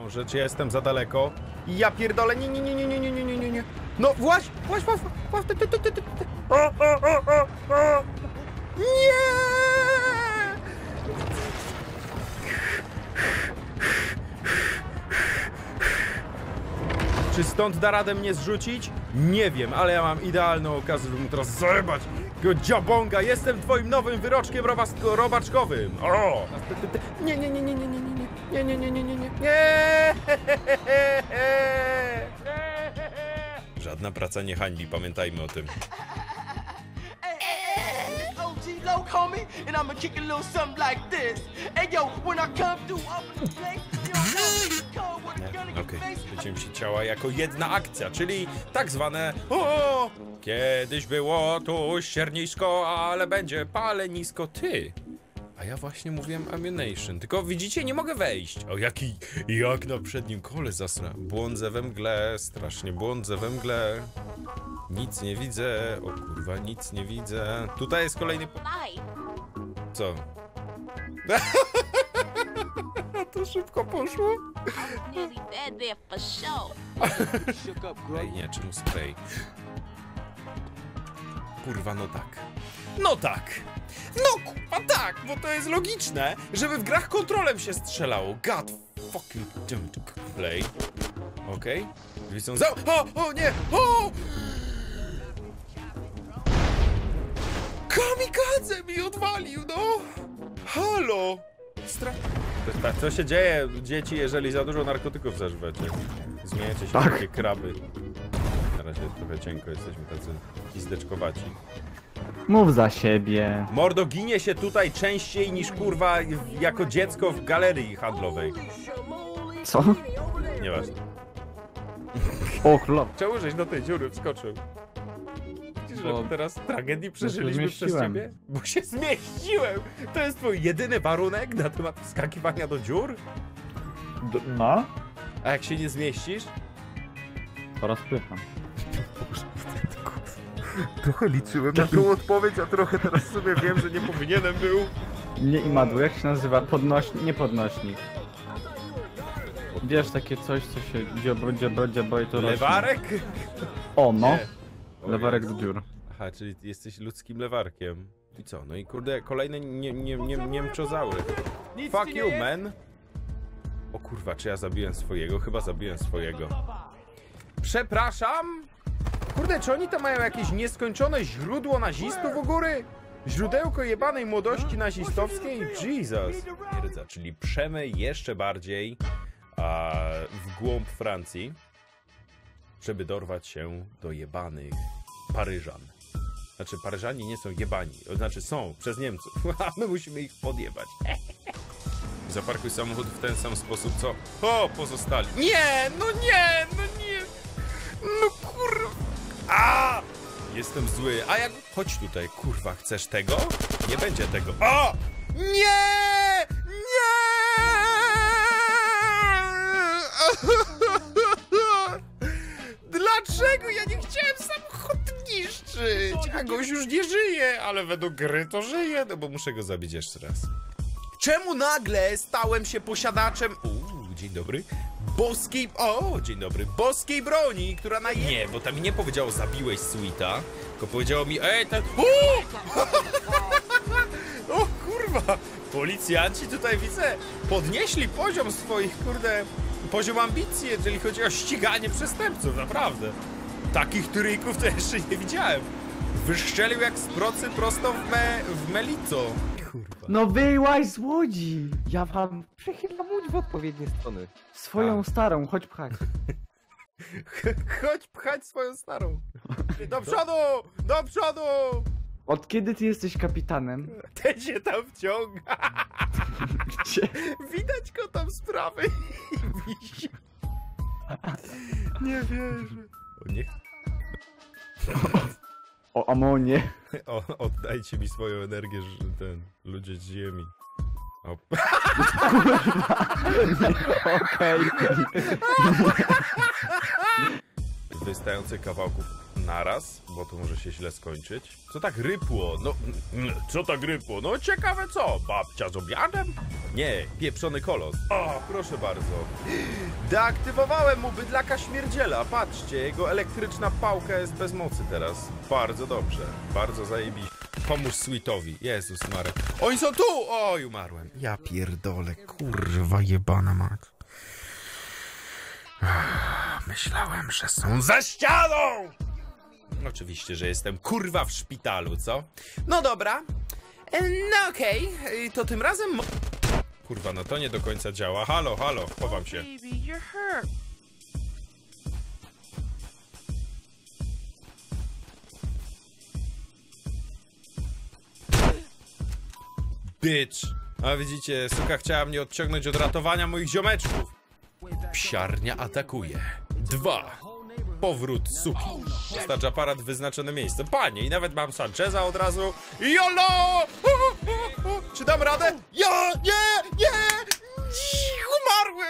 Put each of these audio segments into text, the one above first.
Może czy ja jestem za daleko? I ja pierdolę, nie. No właśnie. Nie! Czy stąd da radę mnie zrzucić? Nie wiem, ale ja mam idealną okazję, żeby mu teraz zajebać. Tego dziabonga, jestem twoim nowym wyroczkiem robaczkowym. O! Nie. Żadna praca nie hańbi, pamiętajmy o tym. Okej, będziemy się ciała jako jedna akcja, czyli tak zwane o, kiedyś było tu ściernisko, ale będzie palenisko. Ty! A ja właśnie mówiłem ammunition, tylko widzicie, nie mogę wejść. O, jak na przednim kole zasra. Błądzę we mgle, strasznie błądzę we mgle. Nic nie widzę, o kurwa, nic nie widzę. Tutaj jest kolejny... Co? To szybko poszło. Ej, nie, czemu spray? Kurwa, no tak. No tak! No kurwa tak, bo to jest logiczne, żeby w grach kontrolem się strzelało. God fucking don't play. Okej. Drzwi są o nie! O! Kamikadze mi odwalił, no! Halo! Co się dzieje, dzieci, jeżeli za dużo narkotyków zażywacie? Zmieniacie się w takie kraby. Na razie trochę cienko, jesteśmy tacy izdeczkowaci. Mów za siebie. Mordo, ginie się tutaj częściej niż kurwa jako dziecko w galerii handlowej. Co? Nieważne. O królow. Czemu żeś do tej dziury wskoczył? Widzisz, że teraz tragedii przeżyliśmy przez ciebie? Bo się zmieściłem! To jest twój jedyny warunek na temat wskakiwania do dziur? No? A jak się nie zmieścisz? To rozpycham. Trochę liczyłem na tą odpowiedź, a trochę teraz sobie wiem, że nie powinienem był. Nie Imadu, jak się nazywa? Podnośnik? Nie podnośnik. Wiesz, takie coś, co się dziobro i to rośnie. Lewarek? O, no. Nie. Lewarek do dziur. Aha, czyli jesteś ludzkim lewarkiem. I co? No i kurde, kolejne niemczozaury. Fuck you, man. O kurwa, czy ja zabiłem swojego? Chyba zabiłem swojego. Przepraszam? Kurde, czy oni tam mają jakieś nieskończone źródło nazistów u góry? Źródełko jebanej młodości nazistowskiej? Jesus. Twierdza, czyli przemy jeszcze bardziej w głąb Francji, żeby dorwać się do jebanych Paryżan. Znaczy, Paryżanie nie są jebani. Znaczy, są przez Niemców, a my musimy ich podjebać. Zaparkuj samochód w ten sam sposób, co... O, pozostali. Nie, no nie, no nie. No kurwa. A! Jestem zły. A jak... Chodź tutaj, kurwa, chcesz tego? Nie będzie tego. O! Nie! Nie! Dlaczego ja nie chciałem samochód niszczyć? A gość już nie żyje, ale według gry to żyje, no bo muszę go zabić jeszcze raz. Czemu nagle stałem się posiadaczem... dzień dobry. Boskiej... O, dzień dobry. Boskiej broni, która na... Nie, bo tam mi nie powiedziało zabiłeś Sweeta, tylko powiedziało mi... ten... O kurwa! Policjanci tutaj widzę podnieśli poziom swoich, kurde... Poziom ambicji, jeżeli chodzi o ściganie przestępców, naprawdę. Takich tryjków to jeszcze nie widziałem. Wyszczelił jak z procy prosto w melico. Kurwa. No wyłaź z łodzi! Ja wam przechylam łódź w odpowiednie strony. Swoją starą, chodź pchać. Chodź pchać swoją starą. Do przodu! Do przodu! Od kiedy ty jesteś kapitanem? Ten się tam wciąga. Gdzie? Widać go tam z prawej. Wisi. Nie wierzę. O niech... O amonie. Oddajcie mi swoją energię, że ludzie z ziemi. Okej. Wystających kawałków naraz, bo to może się źle skończyć. Co tak rypło? No, co tak rypło? No ciekawe co? Babcia z obiadem? Nie, pieprzony kolos. O, proszę bardzo. Deaktywowałem mu bydlaka śmierdziela. Patrzcie, jego elektryczna pałka jest bez mocy teraz. Bardzo dobrze, bardzo zajebiście. Pomóż Sweetowi. Jezus Marek. Oni są tu! Oj, umarłem. Ja pierdolę, kurwa jebana mać. Myślałem, że są za ścianą! Oczywiście, że jestem kurwa w szpitalu, co? No dobra. No okej. To tym razem... Kurwa, no to nie do końca działa. Halo, halo, chowam się. Bitch. A widzicie, suka chciała mnie odciągnąć od ratowania moich ziomeczków. Psiarnia atakuje. 2. Powrót suki. Stacz aparat w wyznaczone miejsce. Panie, i nawet mam Sancheza od razu. JOLO! Czy dam radę? Ja! Nie! Nie! Umarłem!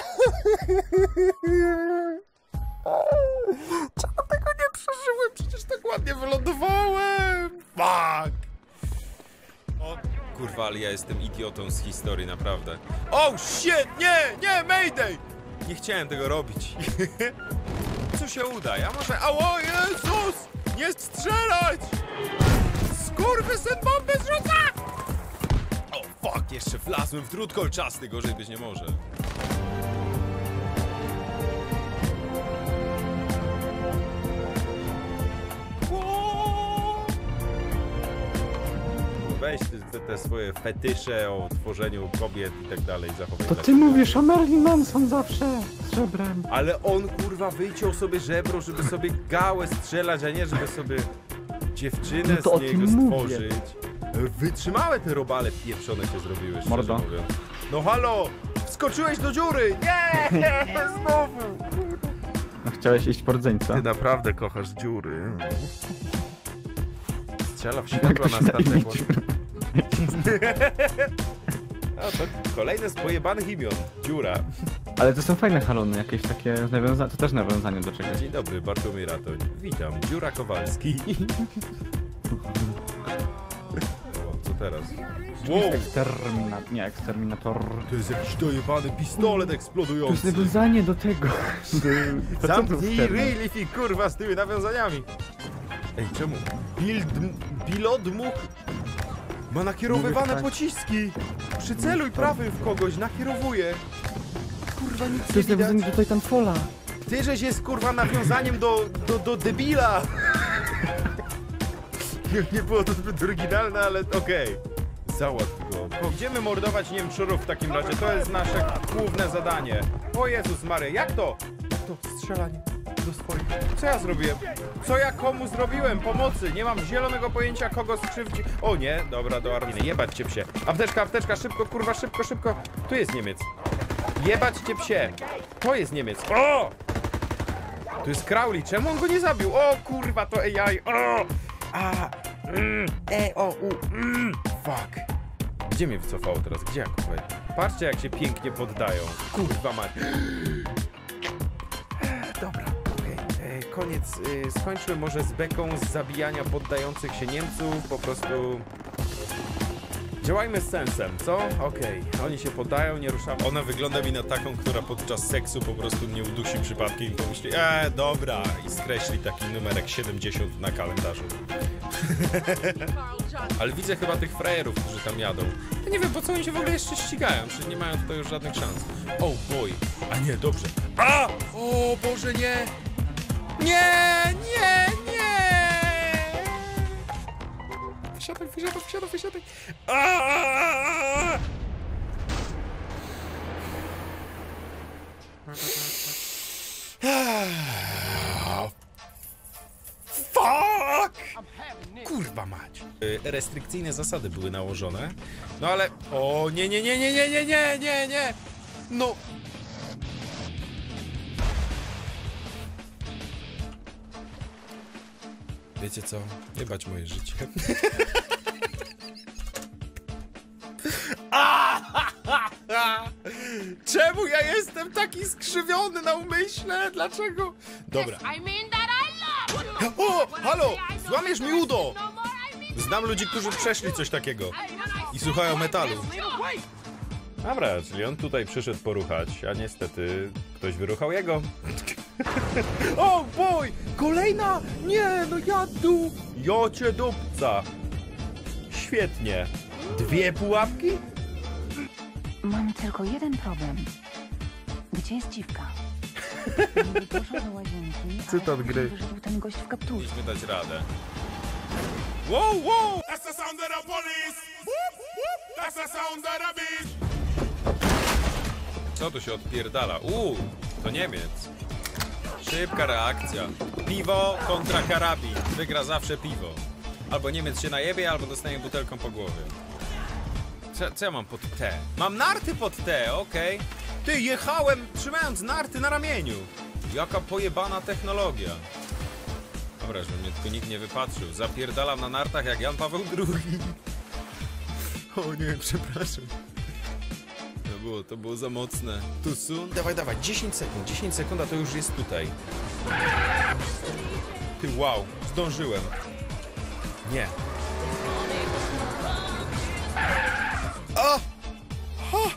Czemu tego nie przeżyłem? Przecież tak ładnie wylądowałem! Fuck! O, kurwa, ale ja jestem idiotą z historii, naprawdę. Oh shit! Nie! Nie! Mayday! Nie chciałem tego robić. Co się uda? Ja może... O Jezus! Nie strzelać! Skurwysyn bomby zrzuca! O fuck! Jeszcze wlazłem w drut kolczasty. Gorzej być nie może. Weź te swoje fetysze o tworzeniu kobiet i tak dalej, zachowaj. To ty mówisz o Marilyn Manson zawsze z żebrem. Ale on kurwa wyciął sobie żebro, żeby sobie gałę strzelać, a nie żeby sobie dziewczynę No z niego stworzyć. Wytrzymałe te robale pieprzone się zrobiły, szczerze Mordo. mówiąc. No halo! Wskoczyłeś do dziury! Nie! Znowu! No, chciałeś iść po rdzeńca. Ty naprawdę kochasz dziury. Strzela w Jak światło to się na statek. daje? No to kolejne z pojebanych imion. Dziura. Ale to są fajne halony, jakieś takie nawiązania, to też nawiązanie do czegoś. Dzień dobry, Bartłomiej Ratoń. Witam, Dziura Kowalski. O, co teraz? Wow! Nie, eksterminator. To jest jakiś dojebany pistolet To jest eksplodujący. nawiązanie do tego. To co to Zamknij jest ryj, Lifi, kurwa, z tymi nawiązaniami. Ej, czemu? Pilodmuch ma nakierowywane Mówisz tak. pociski. Przyceluj prawym w kogoś, nakierowuje. Kurwa, nic To nie jest widać. nawiązanie do Titanfalla. Ty, żeś jest kurwa nawiązaniem do debila. Nie było to zbyt oryginalne, ale okej. Załatw go. Idziemy mordować Niemczurów w takim razie. To jest nasze główne zadanie. O Jezus Maria, jak to? Jak to? Strzelanie do swoich. Co ja zrobiłem? Co ja komu zrobiłem? Pomocy. Nie mam zielonego pojęcia, kogo skrzywdzi. O nie, dobra, do armii. Jebać cię psie. Apteczka, apteczka, szybko, kurwa, szybko, szybko. Tu jest Niemiec. Jebać cię psie. To jest Niemiec. O! Tu jest Crowley. Czemu on go nie zabił? O kurwa, to AI. O! A! Fuck. Gdzie mnie wycofało teraz? Gdzie ja kupę? Patrzcie, jak się pięknie poddają. Kurwa mać. Dobra, okej. Koniec. Skończmy może z beką z zabijania poddających się Niemców. Po prostu... Działajmy z sensem, co? Okej. Oni się poddają, nie ruszamy. Ona wygląda mi na taką, która podczas seksu po prostu mnie udusi przypadkiem i pomyśli, dobra, i skreśli taki numerek 70 na kalendarzu. Ale widzę chyba tych frajerów, którzy tam jadą. Ja nie wiem, po co oni się w ogóle jeszcze ścigają, przecież nie mają tutaj już żadnych szans. Oh boy. A nie, dobrze. A! O Boże, nie! Nie, nie, nie! Wysiadaj, wysiadaj, wysiadaj, wysiadaj! Aaaa! Fuck! Kurwa mać. Restrykcyjne zasady były nałożone. No ale... O nie, nie, nie, nie, nie, nie, nie, nie, nie! No... Wiecie co? Jebać moje życie. Czemu ja jestem taki skrzywiony na umyśle? Dlaczego? Dobra. I mean that I love O, halo! Złamiesz mi udo! Znam ludzi, którzy przeszli coś takiego i słuchają metalu. Dobra, czyli on tutaj przyszedł poruchać, a niestety ktoś wyruchał jego. O, boj! Kolejna! Nie, no jadu! Jocie dupca! Świetnie. 2 pułapki? Mam tylko jeden problem. Gdzie jest dziwka? Niby poszła do łazienki, Cytat ale gry. wyszedł ten gość w kapturze. Musimy dać radę. Wow, wow! That's the sound of the police. That's the sound of the beat. Co tu się odpierdala? To Niemiec. Szybka reakcja. Piwo kontra karabin. Wygra zawsze piwo. Albo Niemiec się najebie, albo dostanie butelką po głowie. Co ja mam pod T? Mam narty pod T, okej. Ty, jechałem trzymając narty na ramieniu. Jaka pojebana technologia. Dobra, żeby mnie tylko nikt nie wypatrzył. Zapierdalam na nartach jak Jan Paweł II. O nie, przepraszam. To było za mocne. Too soon? Dawaj, 10 sekund, a to już jest tutaj. Ty, wow, zdążyłem. Nie. O! O!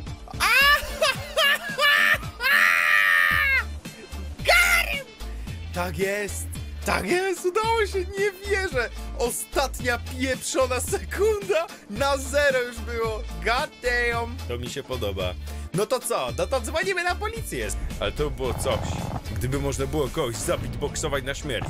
Karim! Tak jest! Tak jest! Udało się! Nie wierzę! Ostatnia pieprzona sekunda! Na 0 już było! God damn! To mi się podoba. No to co? No to dzwonimy na policję! Ale to było coś. Gdyby można było kogoś zabitboksować na śmierć.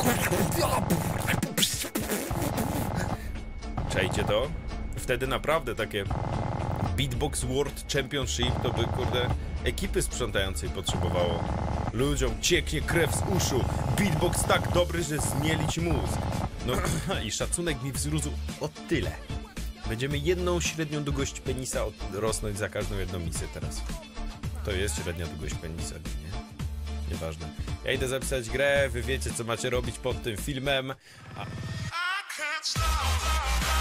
Czajcie to? Wtedy naprawdę takie Beatbox World Championship to by, kurde, ekipy sprzątającej potrzebowało. Ludziom cieknie krew z uszu. Beatbox tak dobry, że zmieli ci mózg. No i szacunek mi wzrósł o tyle. Będziemy jedną średnią długość penisa rosnąć za każdą jedną misję teraz. To jest średnia długość penisa, nie? Nieważne. Ja idę zapisać grę, wy wiecie co macie robić pod tym filmem. I can't stop.